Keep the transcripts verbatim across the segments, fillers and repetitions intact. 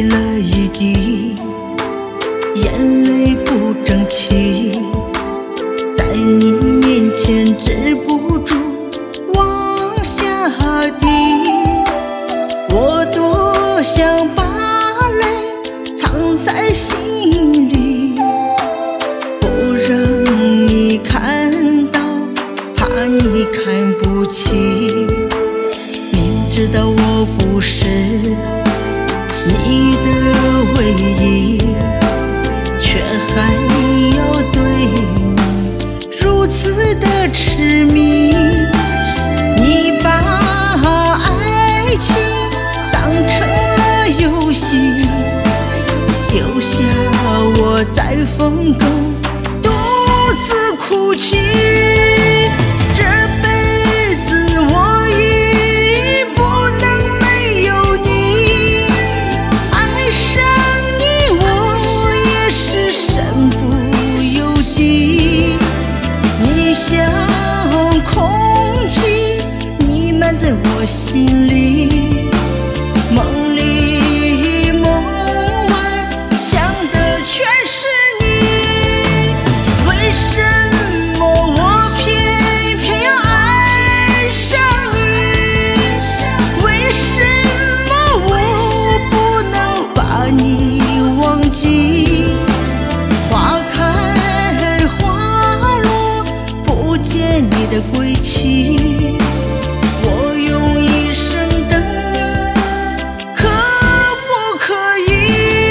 了一地，眼泪不争气，在你面前止不住往下滴。我多想把泪藏在心里，不让你看到，怕你看不起。明知道我不是你的唯一，却还要对你如此的痴迷。你把爱情当成了游戏，丢下我在风中独自哭泣。这辈子我已不能没有你，爱上你我也是身不由己。你像空气弥漫在我心里，梦里梦外想的全是你。为什么我偏偏要爱上你？为什么我不能把你忘记？花开花落不见你的归期，我用一生等你，可不可以？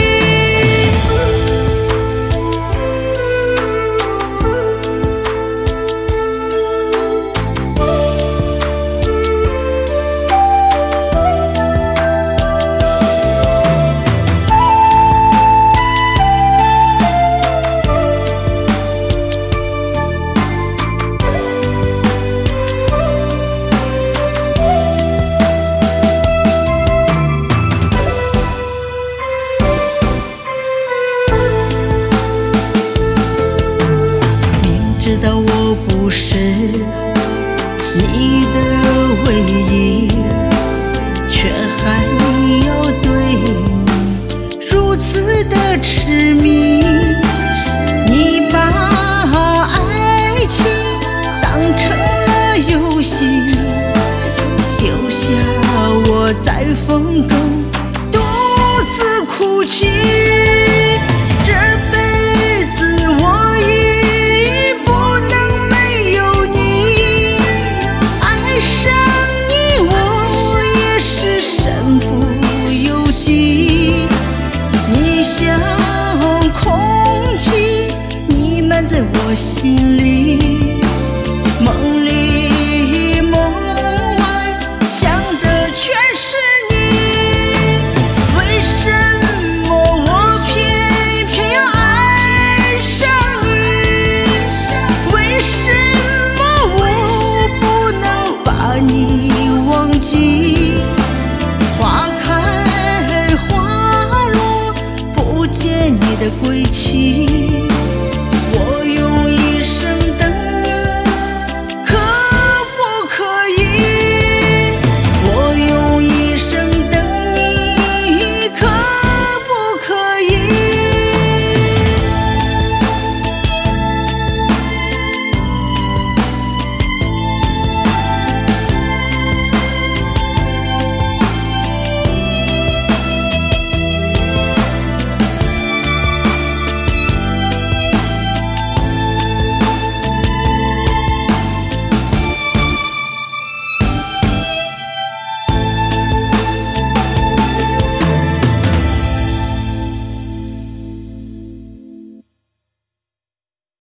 知道我不是你的唯一，却还要对你如此的痴迷。你把爱情当成了游戏，丢下我在风中